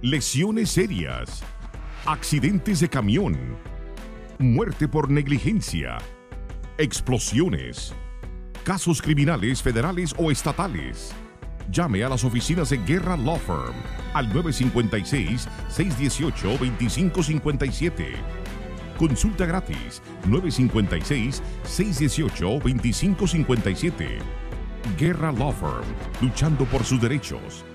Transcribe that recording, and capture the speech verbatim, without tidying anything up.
lesiones serias, accidentes de camión, muerte por negligencia, explosiones, casos criminales federales o estatales. Llame a las oficinas de Guerra Law Firm al nueve cinco seis, seis uno ocho, dos cinco cinco siete. Consulta gratis nueve cinco seis, seis uno ocho, dos cinco cinco siete. Guerra Law Firm, luchando por sus derechos.